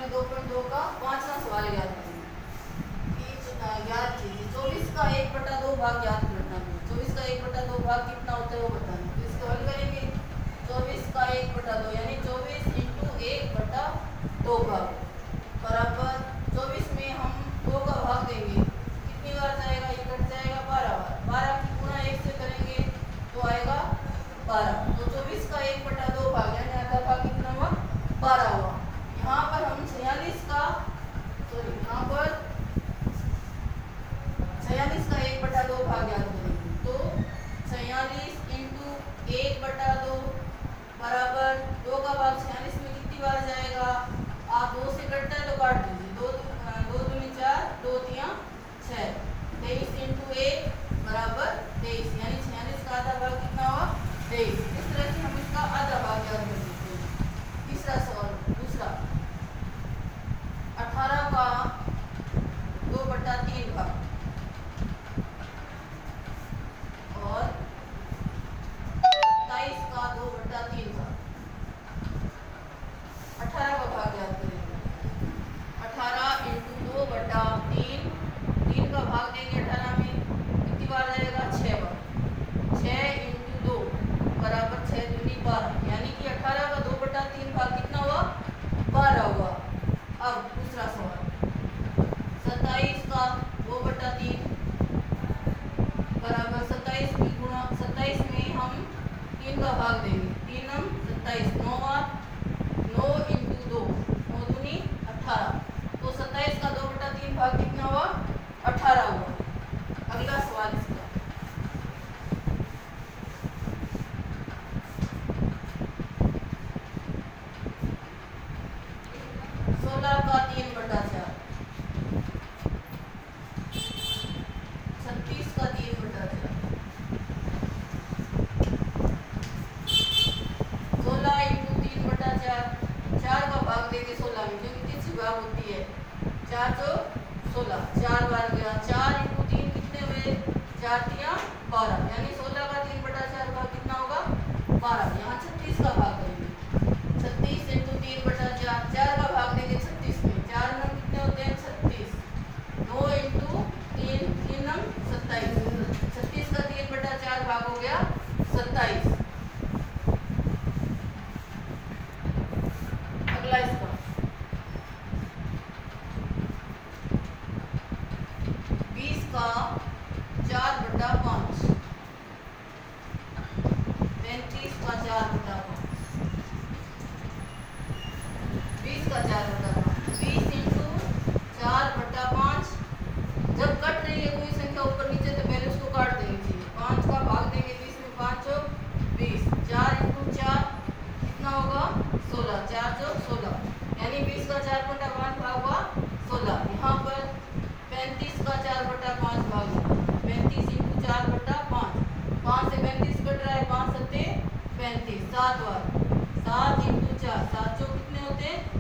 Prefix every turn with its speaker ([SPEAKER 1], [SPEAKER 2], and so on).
[SPEAKER 1] में 2.2 का 5वां सवाल याद करेंगे। याद कीजिए 24 का 1/2 भाग याद करना है। 24 का 1/2 भाग कितना होता है वो बताना। तो इसको हल करेंगे। 24 का 1/2 यानी 24 इंटू 1/2 भाग बराबर 24 में हम 2 का भाग देंगे कितनी बार जाएगा, ये कट जाएगा 12 बार। 12 की गुणा 1 से करेंगे तो आएगा 12। तो 24 का 1/2 भाग यानी आधा भाग कितना हुआ, 12 हुआ। यहाँ पर हम 46 का 1/2 भाग याद करेंगे। तो 46 इंटू 1/2 बराबर 2 का भाग 46 में कितनी बार जाएगा, आप 2 से कटता है तो काट दीजिए। 2 दूनी 4, 2 तिया 6, 23 इंटू 1 बराबर 23 यानी 46 का आधा भाग कितना हुआ, 23। इस तरह से हम इसका आधा भाग याद कर सकते हैं। तीसरा सवाल दूसरा 18 का 2/3 भाग और 27 का 2/3 भाग। 18 का भाग याद करेंगे। 18 इंटू 2/3, 3 का भाग देंगे 18 में कितनी बार जाएगा, 6 बार। 6 इंटू 2 बराबर 6 दूनी 12 यानी कि 18 का 2/3 भाग कितना हुआ, 12 हुआ। अब दूसरा सवाल 27 का 2/3 बराबर 27 की गुणा 27 में हम 3 का भाग देंगे। 3 हम 27, 9 बार, 9 इंटू 2 9 दूनी 18। तो 27 का 2/3 भाग कितना हुआ, 18 हुआ। अगला सवाल इसका 16 का 3/4, 36 का 3/4, 16 इंटू 3/4, 4 का भाग देंगे 16 में क्योंकि 3 भाग होती है। 4 तो 16, 4 बार गया। 4 इंटू 3 कितने हुए, 4 तिया 12 यानी 16 का 3/4 भाग कितना होगा, 12। यहाँ 36 का भाग करेंगे। 36 इंटू 3/4, 4 का भाग देंगे 36 में। 4 नंग कितने होते हैं, 36। 9 इंटू 3, 3 नंग 27। 36 का 3/4 भाग हो गया 27। अगला इसका 20 का 4/5, 35 का 4/5, 20 का 4/5, 20 इंटू 4/5। जब कट रही है कोई संख्या ऊपर नीचे तो पहले उसको काट देंगे। 5 का भाग देंगे 20 में, 5 चौक 20, 4 इंटू 4 कितना होगा, 16, 4 चौक 16 यानी 20 का 4/5 भाग हुआ 16। यहाँ पर 35 का 4/5 भाग होगा। 35 इंटू 4/5, 5 से 35 कट रहा है, 5 सत्ते 35, 7 बार, 7 इंटू 4, 7 चौक कितने होते हैं